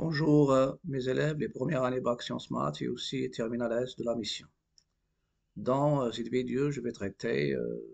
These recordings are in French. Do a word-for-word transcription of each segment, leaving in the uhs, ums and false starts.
Bonjour euh, mes élèves, les premières années Bac Sciences Maths et aussi Terminal S de la mission. Dans euh, cette vidéo, je vais traiter euh,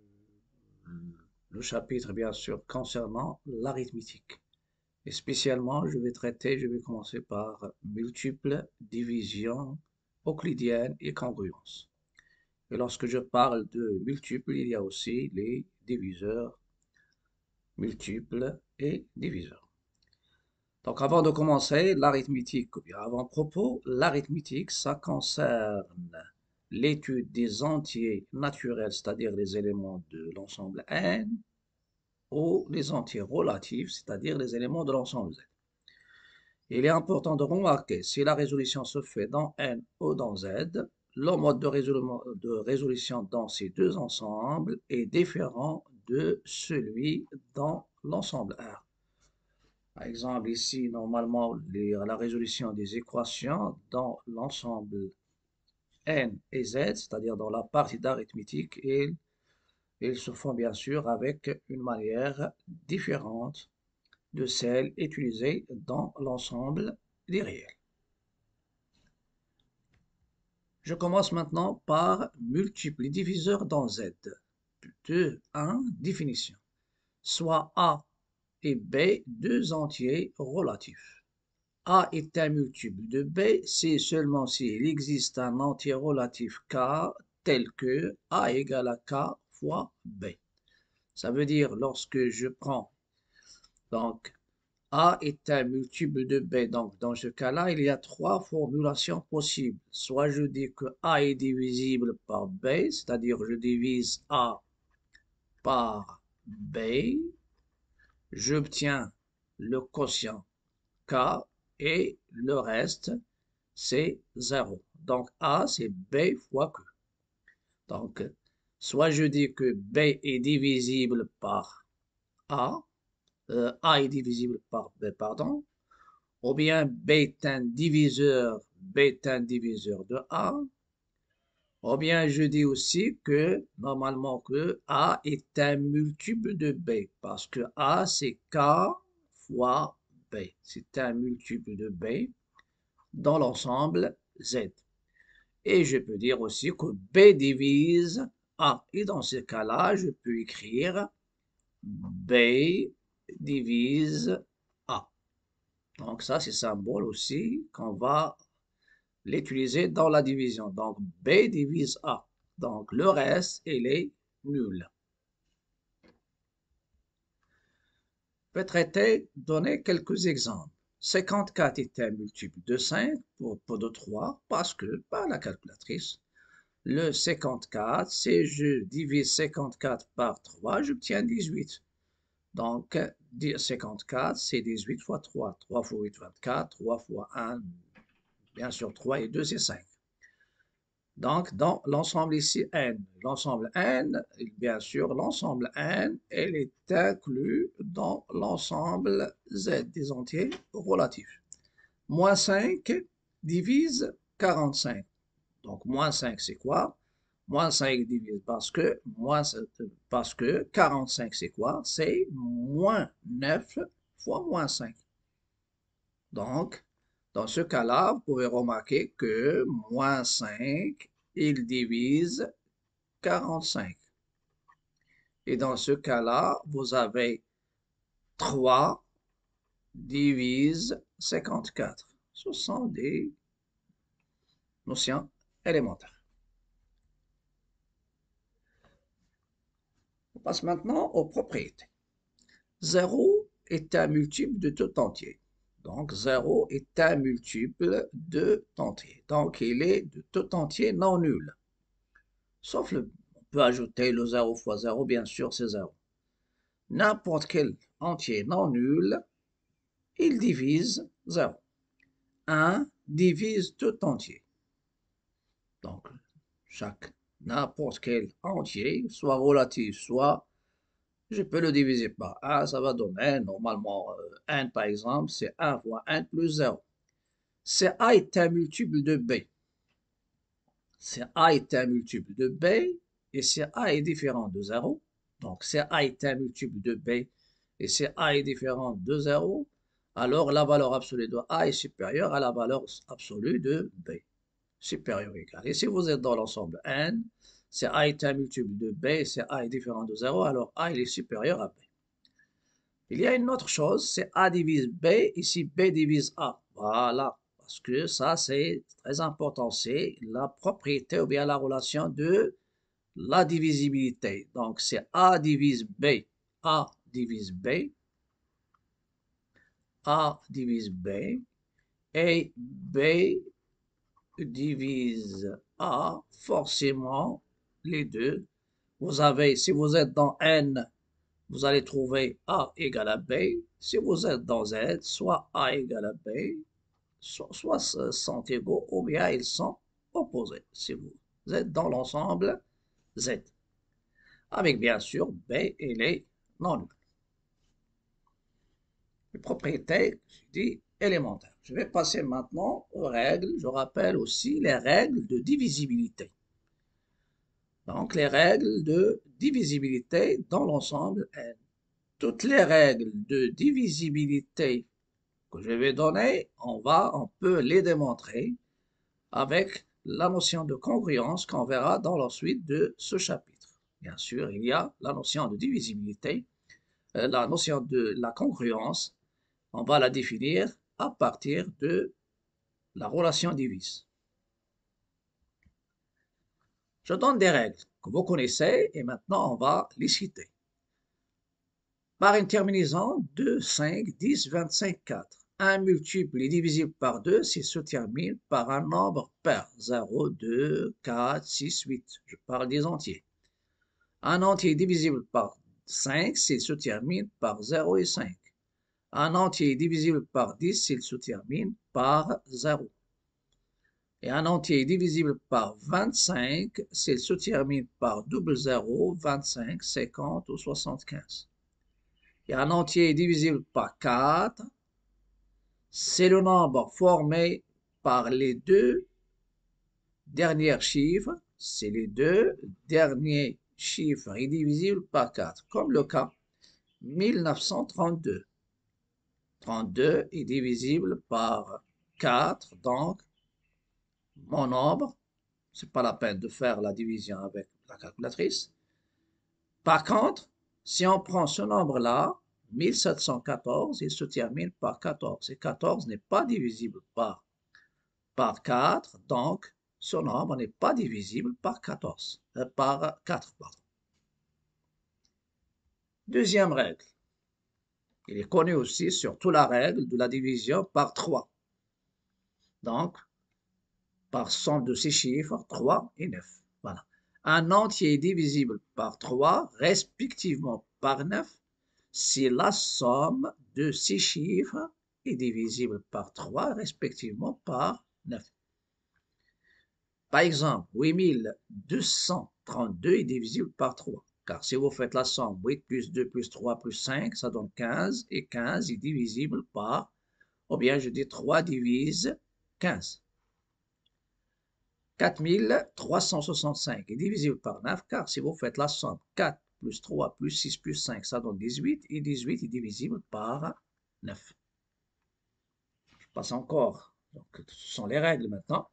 le chapitre bien sûr concernant l'arithmétique. Et spécialement, je vais traiter, je vais commencer par multiples, division, euclidienne et congruence. Et lorsque je parle de multiples, il y a aussi les diviseurs multiples et diviseurs. Donc, avant de commencer, l'arithmétique, ou bien avant propos, l'arithmétique, ça concerne l'étude des entiers naturels, c'est-à-dire les éléments de l'ensemble n, ou les entiers relatifs, c'est-à-dire les éléments de l'ensemble z. Il est important de remarquer si la résolution se fait dans n ou dans z, le mode de, de résolution dans ces deux ensembles est différent de celui dans l'ensemble R. Par exemple, ici, normalement, les- la résolution des équations dans l'ensemble n et z, c'est-à-dire dans la partie d'arithmétique, ils, ils se font bien sûr avec une manière différente de celle utilisée dans l'ensemble des réels. Je commence maintenant par multiples diviseurs dans z. deux, un, définition. Soit A et B, deux entiers relatifs. A est un multiple de B, c'est seulement s'il existe un entier relatif K tel que A égale à K fois B. Ça veut dire lorsque je prends, donc A est un multiple de B, donc dans ce cas-là, il y a trois formulations possibles. Soit je dis que A est divisible par B, c'est-à-dire je divise A par B, j'obtiens le quotient K et le reste, c'est zéro. Donc A, c'est B fois Q. Donc, soit je dis que B est divisible par A, euh, A est divisible par B, pardon, ou bien B est un diviseur, B est un diviseur de A, ou bien je dis aussi que, normalement, que A est un multiple de B, parce que A, c'est K fois B. C'est un multiple de B dans l'ensemble Z. Et je peux dire aussi que B divise A. Et dans ce cas-là, je peux écrire B divise A. Donc ça, c'est symbole aussi qu'on va l'utiliser dans la division. Donc B divise A. Donc le reste, il est nul. Je vais traiter, donner quelques exemples. cinquante-quatre est un multiple de cinq pour, pour de trois parce que par la calculatrice. Le cinquante-quatre, si je divise cinquante-quatre par trois, j'obtiens dix-huit. Donc, cinquante-quatre, c'est dix-huit fois trois. trois fois huit, vingt-quatre. trois fois un, bien sûr, trois et deux, c'est cinq. Donc, dans l'ensemble ici, n. L'ensemble n, bien sûr, l'ensemble n, elle est inclus dans l'ensemble z des entiers relatifs. Moins cinq divise quarante-cinq. Donc, moins cinq, c'est quoi? Moins cinq divise parce que, moins, parce que quarante-cinq, c'est quoi? C'est moins neuf fois moins cinq. Donc, dans ce cas-là, vous pouvez remarquer que moins cinq, il divise quarante-cinq. Et dans ce cas-là, vous avez trois divise cinquante-quatre. Ce sont des notions élémentaires. On passe maintenant aux propriétés. zéro est un multiple de tout entier. Donc, zéro est un multiple de tout entier. Donc, il est de tout entier non nul. Sauf le, on peut ajouter le zéro fois zéro, bien sûr, c'est zéro. N'importe quel entier non nul, il divise zéro. un divise tout entier. Donc, chaque, n'importe quel entier, soit relatif, soit je peux le diviser par un, ça va donner, normalement, euh, un par exemple, c'est un fois un plus zéro. Si A est un multiple de B, si A est un multiple de B, et si A est différent de zéro, donc si A est un multiple de B, et si A est différent de zéro, alors la valeur absolue de A est supérieure à la valeur absolue de B. Supérieur ou égal. Et si vous êtes dans l'ensemble N, c'est A est un multiple de B, c'est A est différent de zéro, alors A il est supérieur à B. Il y a une autre chose, c'est A divise B, ici B divise A. Voilà, parce que ça c'est très important, c'est la propriété ou bien la relation de la divisibilité. Donc c'est A divise B, A divise B, A divise B, et B divise A, forcément les deux. Vous avez, si vous êtes dans N, vous allez trouver A égale à B. Si vous êtes dans Z, soit A égale à B, soit, soit sont égaux, ou bien ils sont opposés. Si vous êtes dans l'ensemble Z. Avec bien sûr B et les non nuls. Les propriétés, je dis, élémentaires. Je vais passer maintenant aux règles. Je rappelle aussi les règles de divisibilité. Donc, les règles de divisibilité dans l'ensemble N. Toutes les règles de divisibilité que je vais donner, on va, on peut les démontrer avec la notion de congruence qu'on verra dans la suite de ce chapitre. Bien sûr, il y a la notion de divisibilité, euh, la notion de la congruence, on va la définir à partir de la relation divise. Je donne des règles que vous connaissez et maintenant on va les citer. Par une terminaison deux, cinq, dix, vingt-cinq, quatre. Un multiple est divisible par deux s'il se termine par un nombre pair. zéro, deux, quatre, six, huit. Je parle des entiers. Un entier est divisible par cinq s'il se termine par zéro et cinq. Un entier est divisible par dix s'il se termine par zéro. Et un entier est divisible par vingt-cinq s'il se termine par double zéro, vingt-cinq, cinquante ou soixante-quinze. Et un entier est divisible par quatre, c'est le nombre formé par les deux derniers chiffres, c'est les deux derniers chiffres indivisibles par quatre, comme le cas mille neuf cent trente-deux. trente-deux est divisible par quatre, donc mon nombre, c'est pas la peine de faire la division avec la calculatrice. Par contre, si on prend ce nombre-là, mille sept cent quatorze, il se termine par quatorze. Et quatorze n'est pas divisible par, par quatre, donc ce nombre n'est pas divisible par quatorze, euh, par quatre. Pardon. Deuxième règle. Il est connu aussi surtout la règle de la division par trois. Donc, par somme de ces chiffres, trois et neuf. Voilà. Un entier est divisible par trois, respectivement par neuf, si la somme de ces chiffres est divisible par trois, respectivement par neuf. Par exemple, huit mille deux cent trente-deux est divisible par trois, car si vous faites la somme huit plus deux plus trois plus cinq, ça donne quinze, et quinze est divisible par, ou bien je dis trois divise quinze. quatre mille trois cent soixante-cinq est divisible par neuf, car si vous faites la somme quatre plus trois plus six plus cinq, ça donne dix-huit, et dix-huit est divisible par neuf. Je passe encore. Donc, ce sont les règles maintenant.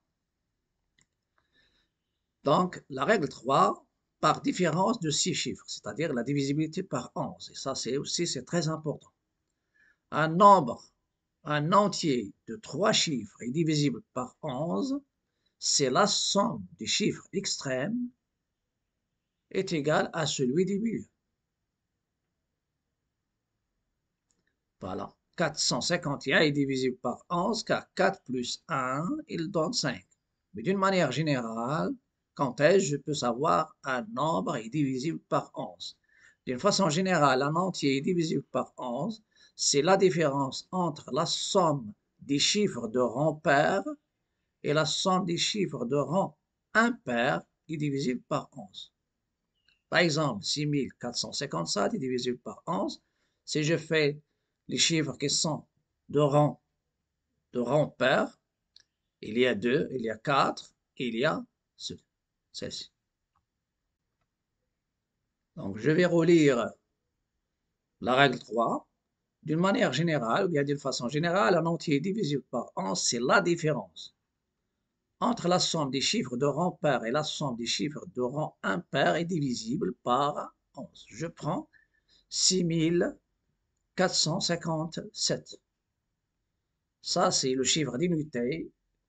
Donc, la règle trois, par différence de six chiffres, c'est-à-dire la divisibilité par onze. Et ça, c'est aussi c'est très important. Un nombre, un entier de trois chiffres est divisible par onze, c'est la somme des chiffres extrêmes est égale à celui du milieu. Voilà. quatre cent cinquante et un est divisible par onze, car quatre plus un, il donne cinq. Mais d'une manière générale, quand est-ce je peux savoir un nombre est divisible par onze? D'une façon générale, un entier est divisible par onze, c'est la différence entre la somme des chiffres de rang pair et la somme des chiffres de rang impair est divisible par onze. Par exemple, six mille quatre cent cinquante-sept est divisible par onze. Si je fais les chiffres qui sont de rang, de rang pair, il y a deux, il y a quatre, il y a celle-ci. Donc, je vais relire la règle trois. D'une manière générale, ou bien d'une façon générale, un entier divisible par onze, c'est la différence entre la somme des chiffres de rang pair et la somme des chiffres de rang impair est divisible par onze. Je prends six mille quatre cent cinquante-sept. Ça, c'est le chiffre d'unité.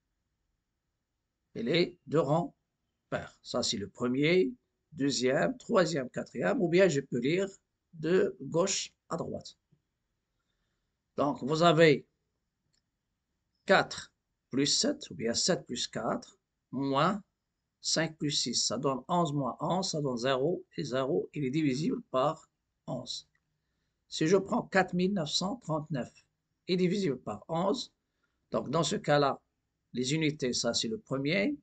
Il est de rang pair. Ça, c'est le premier, deuxième, troisième, quatrième, ou bien je peux lire de gauche à droite. Donc, vous avez quatre plus sept, ou bien sept plus quatre, moins cinq plus six. Ça donne onze moins onze, ça donne zéro, et zéro, il est divisible par onze. Si je prends quatre mille neuf cent trente-neuf est divisible par onze, donc dans ce cas-là, les unités, ça c'est le premier,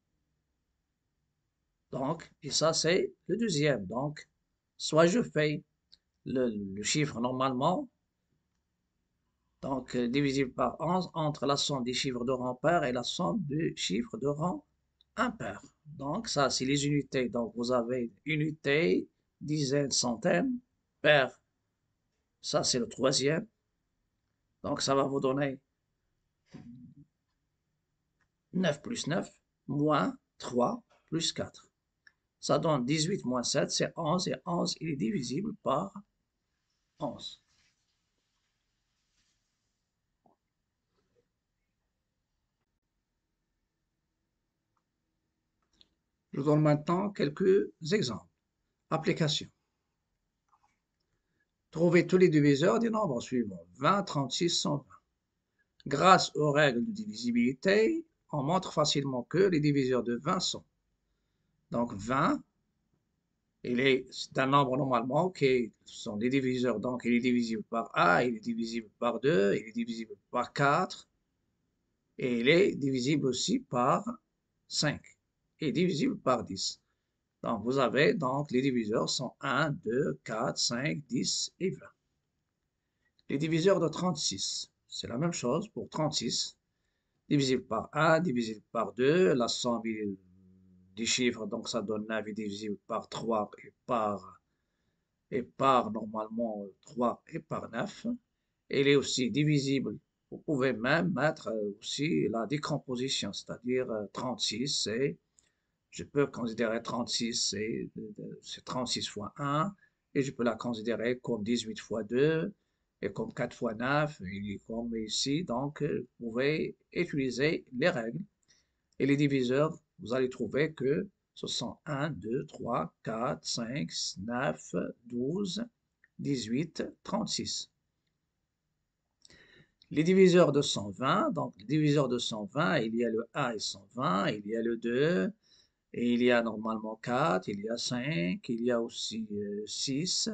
donc, et ça c'est le deuxième. Donc, soit je fais le, le chiffre normalement, donc euh, divisible par onze, entre la somme des chiffres de rang pair et la somme des chiffres de rang impair. Donc, ça c'est les unités. Donc, vous avez unité, dizaine, centaine, pair, ça c'est le troisième. Donc, ça va vous donner neuf plus neuf, moins trois plus quatre. Ça donne dix-huit moins sept, c'est onze, et onze, il est divisible par onze. Je donne maintenant quelques exemples. Application. Trouvez tous les diviseurs des nombres suivants, vingt, trente-six, cent vingt. Grâce aux règles de divisibilité, on montre facilement que les diviseurs de vingt sont. Donc vingt, il est un nombre normalement qui sont des diviseurs, donc il est divisible par un, il est divisible par deux, il est divisible par quatre, et il est divisible aussi par cinq, et divisible par dix. Donc vous avez, donc les diviseurs sont un, deux, quatre, cinq, dix et vingt. Les diviseurs de trente-six, c'est la même chose pour trente-six. Divisible par un, divisible par deux, la somme des chiffres, donc ça donne neuf, est divisible par trois et par, et par normalement trois et par neuf. Il est aussi divisible. Vous pouvez même mettre aussi la décomposition, c'est-à-dire trente-six, et je peux considérer trente-six, c'est trente-six fois un, et je peux la considérer comme dix-huit fois deux, et comme quatre fois neuf, et comme ici. Donc, vous pouvez utiliser les règles. Et les diviseurs, vous allez trouver que ce sont un, deux, trois, quatre, cinq, neuf, douze, dix-huit, trente-six. Les diviseurs de cent vingt, donc les diviseurs de cent vingt, il y a le un et cent vingt, il y a le deux, et il y a normalement quatre, il y a cinq, il y a aussi euh, six,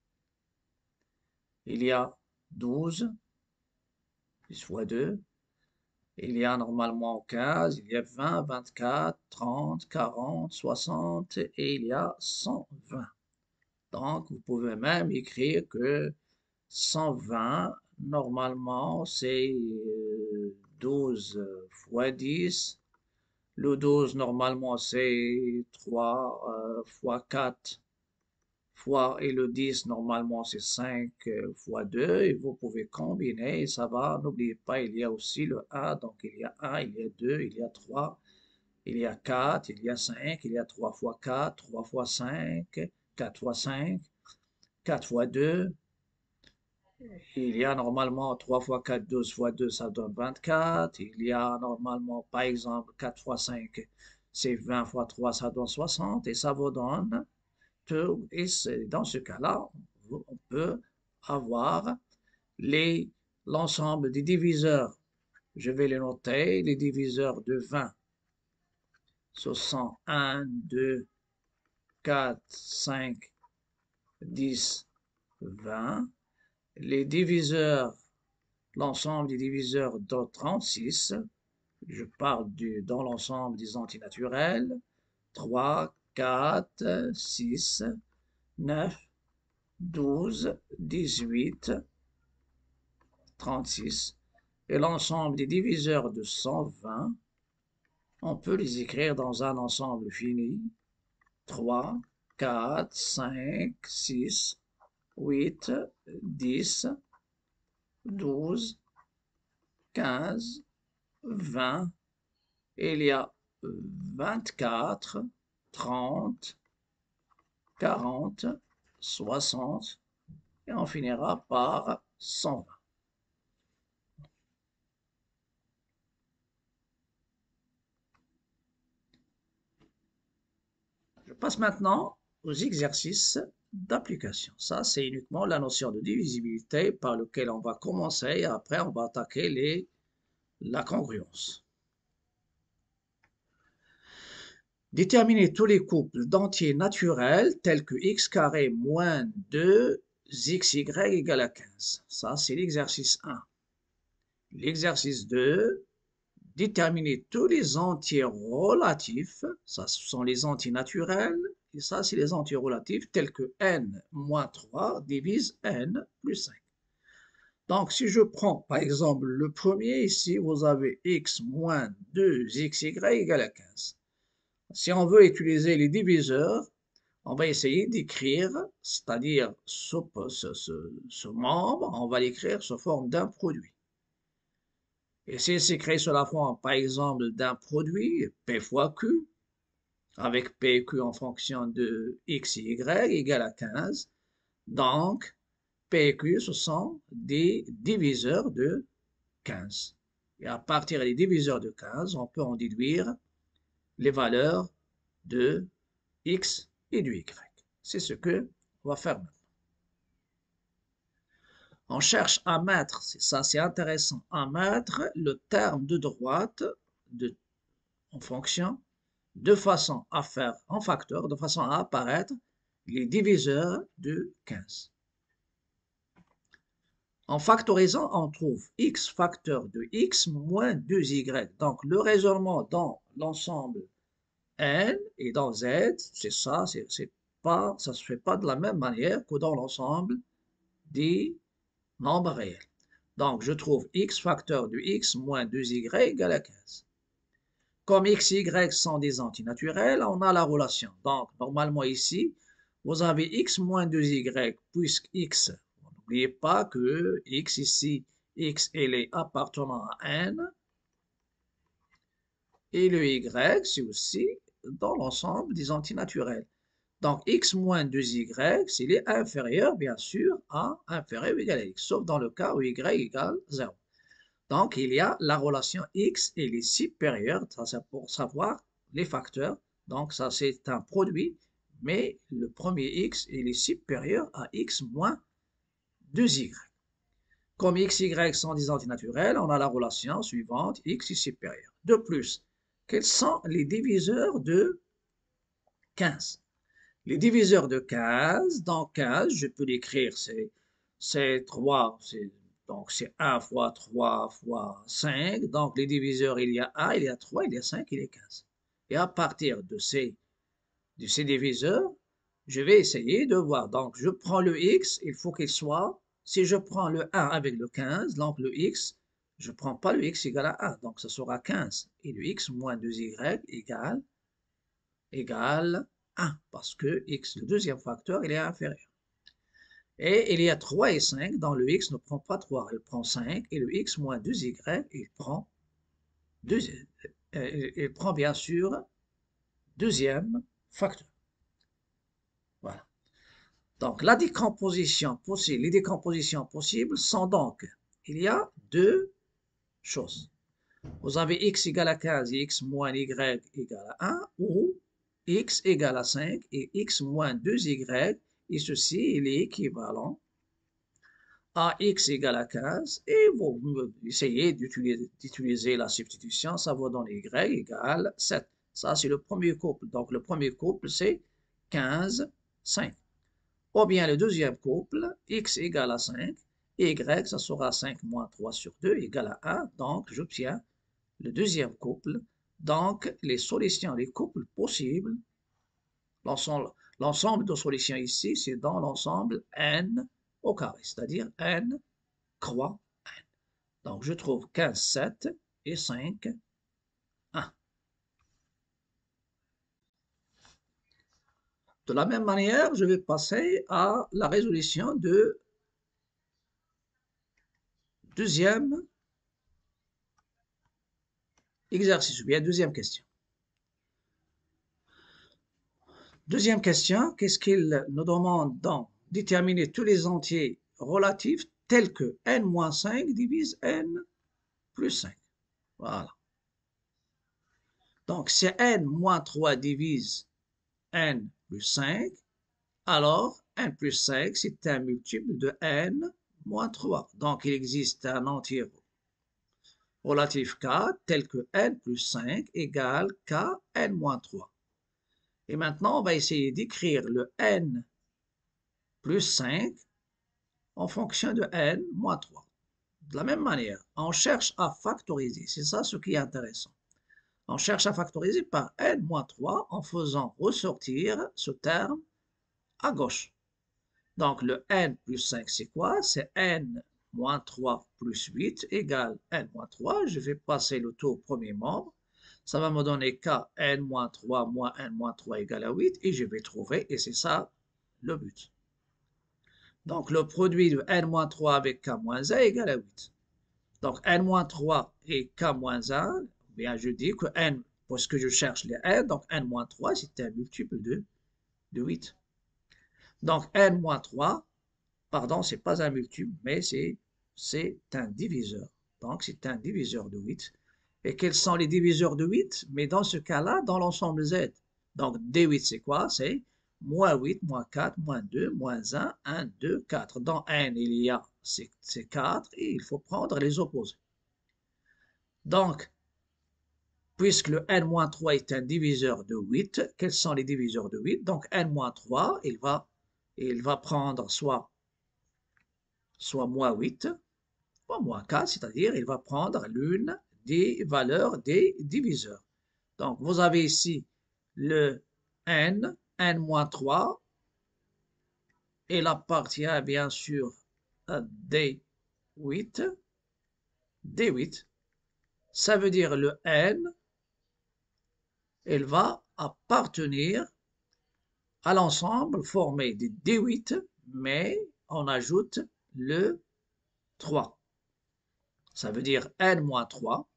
il y a douze, dix fois deux, il y a normalement quinze, il y a vingt, vingt-quatre, trente, quarante, soixante, et il y a cent vingt. Donc, vous pouvez même écrire que cent vingt, normalement, c'est euh, douze fois dix. Le douze, normalement, c'est trois euh, fois quatre fois, et le dix, normalement, c'est cinq euh, fois deux. Et vous pouvez combiner, et ça va. N'oubliez pas, il y a aussi le un. Donc, il y a un, il y a deux, il y a trois, il y a quatre, il y a cinq, il y a trois fois quatre, trois fois cinq, quatre fois cinq, quatre fois deux. Il y a normalement trois fois quatre, douze fois deux, ça donne vingt-quatre. Il y a normalement, par exemple, quatre fois cinq, c'est vingt fois trois, ça donne soixante. Et ça vous donne tout. Et dans ce cas-là, on peut avoir les, l'ensemble des diviseurs. Je vais les noter. Les diviseurs de vingt, ce sont un, deux, quatre, cinq, dix, vingt. Les diviseurs, l'ensemble des diviseurs de trente-six, je parle du, dans l'ensemble des antinaturels, trois, quatre, six, neuf, douze, dix-huit, trente-six. Et l'ensemble des diviseurs de cent vingt, on peut les écrire dans un ensemble fini. trois, quatre, cinq, six, huit, dix, douze, quinze, vingt, il y a vingt-quatre, trente, quarante, soixante, et on finira par cent vingt. Je passe maintenant aux exercices d'application. Ça, c'est uniquement la notion de divisibilité par lequel on va commencer et après on va attaquer les, la congruence. Déterminer tous les couples d'entiers naturels tels que x carré moins deux xy égale à quinze. Ça, c'est l'exercice un. L'exercice deux, déterminer tous les entiers relatifs, ça ce sont les entiers naturels, et ça c'est les entiers relatifs tels que n moins trois divise n plus cinq. Donc si je prends par exemple le premier ici, vous avez x moins deux xy égale à quinze. Si on veut utiliser les diviseurs, on va essayer d'écrire, c'est-à-dire ce, ce, ce, ce membre, on va l'écrire sous forme d'un produit. Et s'il s'écrit sous la forme, par exemple, d'un produit, P fois Q, avec P et Q en fonction de X et Y égale à quinze, donc P et Q, ce sont des diviseurs de quinze. Et à partir des diviseurs de quinze, on peut en déduire les valeurs de X et de Y. C'est ce que on va faire maintenant. On cherche à mettre, ça c'est intéressant, à mettre le terme de droite de, en fonction de façon à faire en facteur, de façon à apparaître les diviseurs de quinze. En factorisant, on trouve x facteur de x moins deux y. Donc le raisonnement dans l'ensemble n et dans z, c'est ça, c'est pas, ça ne se fait pas de la même manière que dans l'ensemble des nombres réels. Donc je trouve x facteur de x moins deux y égale à quinze. Comme x et y sont des antinaturels, on a la relation. Donc, normalement ici, vous avez x moins deux y, puisque x, n'oubliez pas que x ici, x elle est appartenant à n, et le y, c'est aussi dans l'ensemble des antinaturels. Donc, x moins deux y, s'il est inférieur, bien sûr, à inférieur ou égal à x, sauf dans le cas où y égale zéro. Donc, il y a la relation x, elle est supérieure, ça c'est pour savoir les facteurs. Donc, ça c'est un produit, mais le premier x, il est supérieur à x moins deux y. Comme x, y sont des antinaturels, on a la relation suivante, x est supérieur. De plus, quels sont les diviseurs de quinze? Les diviseurs de quinze, dans quinze, je peux l'écrire, c'est trois, c'est donc c'est un fois trois fois cinq. Donc les diviseurs, il y a un, il y a trois, il y a cinq, il y a quinze. Et à partir de ces, de ces diviseurs, je vais essayer de voir. Donc je prends le x, il faut qu'il soit, si je prends le un avec le quinze, donc le x, je ne prends pas le x égal à un, donc ça sera quinze. Et le x moins deux y égale, égale un, parce que x, le deuxième facteur, il est inférieur. Et il y a trois et cinq, dans le x ne prend pas trois, il prend cinq, et le x moins deux y, il prend, deux, euh, il prend bien sûr deuxième facteur. Voilà. Donc la décomposition possible, les décompositions possibles sont donc, il y a deux choses. Vous avez x égale à quinze et x moins y égale à un, ou x égale à cinq et x moins deux y, et ceci il est équivalent à x égale à quinze, et vous essayez d'utiliser la substitution, ça vous donne y égale sept. Ça, c'est le premier couple. Donc, le premier couple, c'est quinze, cinq. Ou bien le deuxième couple, x égale à cinq, et y, ça sera cinq moins trois sur deux égale à un. Donc, j'obtiens le deuxième couple. Donc, les solutions, les couples possibles, l'ensemble de solutions ici, c'est dans l'ensemble n au carré, c'est-à-dire n croix n. Donc, je trouve quinze, sept et cinq, un. De la même manière, je vais passer à la résolution de deuxième exercice, ou bien deuxième question. Deuxième question, qu'est-ce qu'il nous demande dans déterminer tous les entiers relatifs tels que n moins cinq divise n plus cinq. Voilà. Donc, si n moins trois divise n plus cinq, alors n plus cinq, c'est un multiple de n moins trois. Donc, il existe un entier relatif k tel que n plus cinq égale k n moins trois. Et maintenant, on va essayer d'écrire le n plus cinq en fonction de n moins trois. De la même manière, on cherche à factoriser. C'est ça ce qui est intéressant. On cherche à factoriser par n moins trois en faisant ressortir ce terme à gauche. Donc, le n plus cinq, c'est quoi? C'est n moins trois plus huit égale n moins trois. Je vais passer le tout au premier membre. Ça va me donner k n moins trois moins n moins trois égale à huit. Et je vais trouver, et c'est ça le but. Donc, le produit de n moins trois avec k moins un égale à huit. Donc, n moins trois et k moins un, bien je dis que n, puisque je cherche les n, donc n moins trois, c'est un multiple de, de huit. Donc, n moins trois, pardon, ce n'est pas un multiple, mais c'est un diviseur. Donc, c'est un diviseur de huit. Et quels sont les diviseurs de huit? Mais dans ce cas-là, dans l'ensemble Z. Donc, d huit, c'est quoi? C'est moins huit, moins quatre, moins deux, moins un, un, deux, quatre. Dans n, il y a ces quatre et il faut prendre les opposés. Donc, puisque le n moins trois est un diviseur de huit, quels sont les diviseurs de huit? Donc, n moins trois, il va, il va prendre soit, soit moins huit, soit moins quatre, c'est-à-dire il va prendre l'une des valeurs des diviseurs. Donc, vous avez ici le n, n moins trois, il appartient bien sûr à d huit. d huit, ça veut dire le n, il va appartenir à l'ensemble formé de d huit, mais on ajoute le trois. Ça veut dire n moins trois.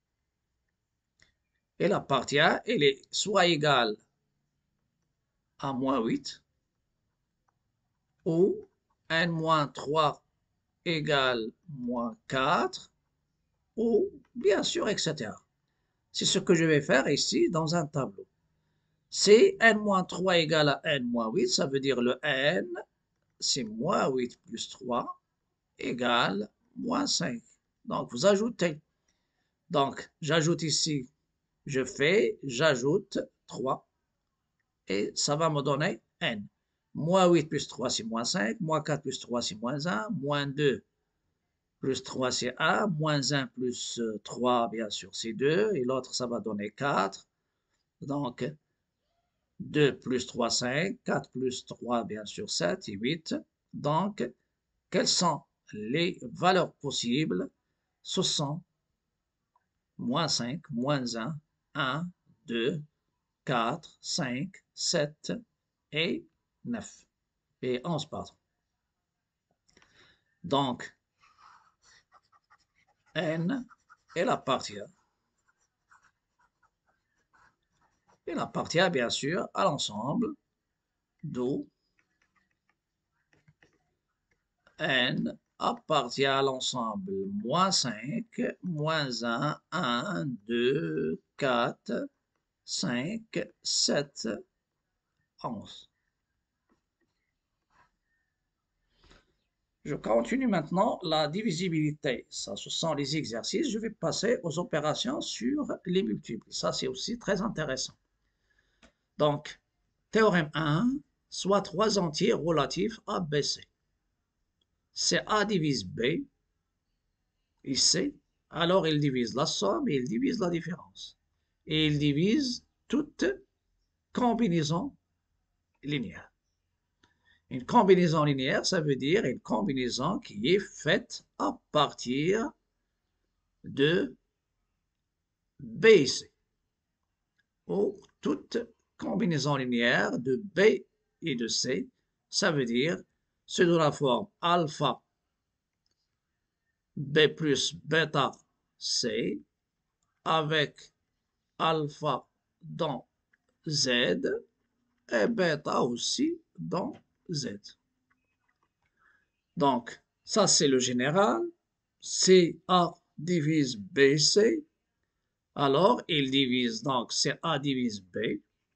Elle appartient, elle est soit égale à moins huit, ou n moins trois égale moins quatre, ou bien sûr, et cetera. C'est ce que je vais faire ici dans un tableau. Si n moins trois égale à n moins huit, ça veut dire le n, c'est moins huit plus trois égale moins cinq. Donc, vous ajoutez. Donc, j'ajoute ici, je fais, j'ajoute trois. Et ça va me donner n. Moins huit plus trois, c'est moins cinq. Moins quatre plus trois, c'est moins un. Moins deux plus trois, c'est un. Moins un plus trois, bien sûr, c'est deux. Et l'autre, ça va donner quatre. Donc, deux plus trois, cinq. quatre plus trois, bien sûr, sept et huit. Donc, quelles sont les valeurs possibles? Ce sont moins cinq, moins un, un, deux, quatre, cinq, sept et neuf. Et onze, pardon. Donc, n, elle appartient. Elle appartient bien sûr à l'ensemble d'où n appartient à l'ensemble moins cinq, moins un, un, deux, quatre, cinq, sept, onze. Je continue maintenant la divisibilité. Ça, ce sont les exercices. Je vais passer aux opérations sur les multiples. Ça, c'est aussi très intéressant. Donc, théorème un, soit trois entiers relatifs à B C. Si A divise B et C, alors il divise la somme et il divise la différence. Et il divise toute combinaison linéaire. Une combinaison linéaire, ça veut dire une combinaison qui est faite à partir de B et C. Ou toute combinaison linéaire de B et de C, ça veut dire c'est de la forme alpha B plus bêta C avec alpha dans Z et bêta aussi dans Z. Donc, ça c'est le général. C A divise B C. Alors, il divise, donc c'est A divise B.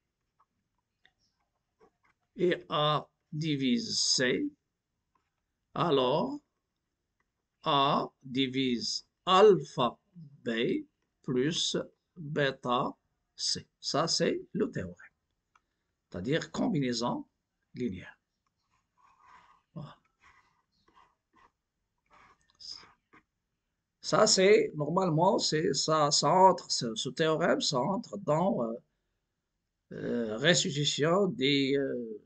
Et A divise C. Alors, A divise alpha B plus bêta C. Ça, c'est le théorème. C'est-à-dire combinaison linéaire. Voilà. Ça, c'est, normalement, c'est, ça, ça entre, ce, ce théorème, ça entre dans euh, euh, restitution des, euh,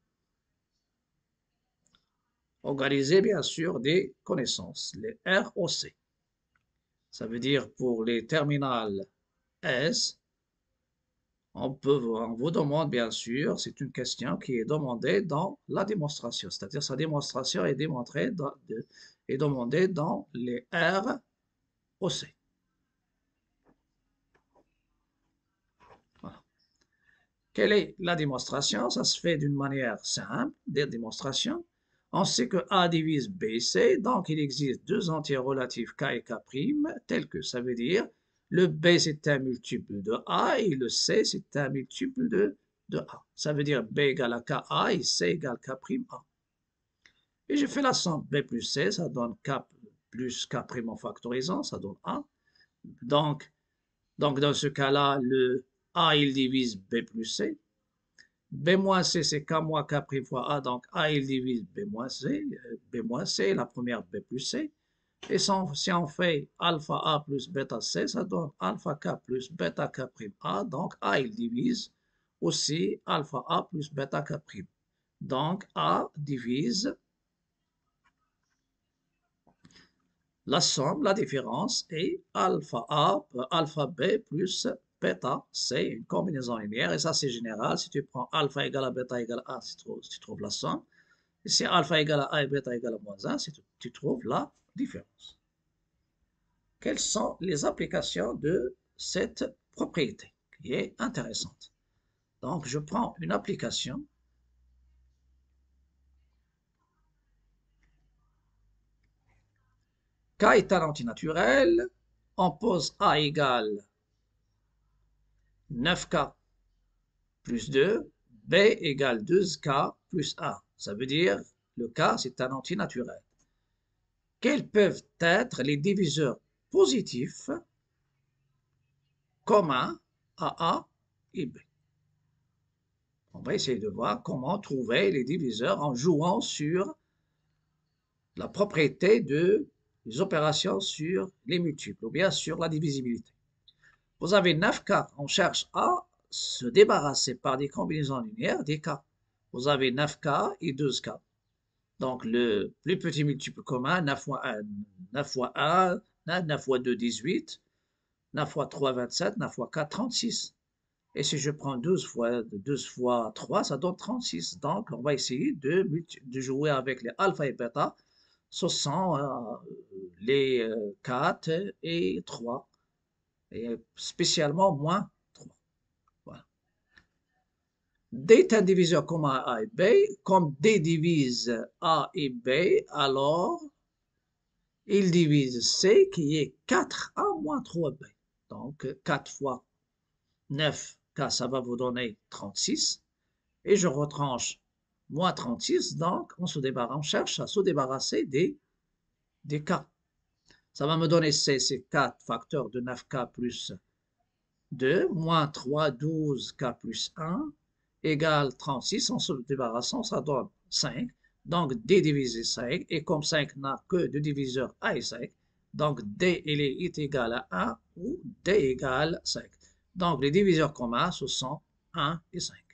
organiser, bien sûr, des connaissances, les R O C. Ça veut dire pour les terminales S, on, peut, on vous demande bien sûr, c'est une question qui est demandée dans la démonstration, c'est-à-dire sa démonstration est démontrée dans, de, est demandée dans les R O C. Voilà. Quelle est la démonstration? Ça se fait d'une manière simple, des démonstrations. On sait que A divise B C, donc il existe deux entiers relatifs K et K', tels que ça veut dire le B c'est un multiple de A et le C c'est un multiple de, de A. Ça veut dire B égale à Ka et C égale K'A. Et je fais la somme B plus C, ça donne K plus K' en factorisant, ça donne A. Donc, donc dans ce cas-là, le A il divise B plus C. B moins C, c'est K moins K' fois A, donc A, il divise B moins C, B moins C, la première B plus C. Et si on fait alpha A plus bêta C, ça donne alpha K plus bêta K' A, donc A, il divise aussi alpha A plus bêta K'. Donc A divise la somme, la différence, est alpha A, alpha B plus bêta C, une combinaison linéaire, et ça c'est général. Si tu prends alpha égale à bêta égale à A, tu trouves, tu trouves la somme. Et si alpha égale à A et bêta égale à moins un, tu trouves la différence. Quelles sont les applications de cette propriété qui est intéressante? Donc, je prends une application. K est un antinaturel. On pose A égale neuf K plus deux, B égale douze K plus un. Ça veut dire le K, c'est un antinaturel. Quels peuvent être les diviseurs positifs communs à A et B? On va essayer de voir comment trouver les diviseurs en jouant sur la propriété de les opérations sur les multiples ou bien sur la divisibilité. Vous avez neuf K, on cherche à se débarrasser par des combinaisons linéaires des K. Vous avez neuf K et douze K. Donc le plus petit multiple commun, neuf fois un, neuf fois un, neuf fois deux, dix-huit, neuf fois trois, vingt-sept, neuf fois quatre, trente-six. Et si je prends douze fois, douze fois trois, ça donne trente-six. Donc on va essayer de, de jouer avec les alpha et bêta. Ce sont euh, les euh, quatre et trois. Et spécialement moins trois. Voilà. D est un diviseur commun à A et B. Comme D divise A et B, alors il divise C qui est quatre A moins trois B. Donc quatre fois neuf K, ça va vous donner trente-six. Et je retranche moins trente-six, donc on, se débarrasse, on cherche à se débarrasser des, des K. Ça va me donner C, c'est quatre facteurs de neuf K plus deux, moins trois, douze K plus un, égale trente-six. En se débarrassant, ça donne cinq. Donc D divisé cinq, et comme cinq n'a que deux diviseurs A et cinq, donc D est égal à un ou D égale cinq. Donc les diviseurs communs, ce sont un et cinq.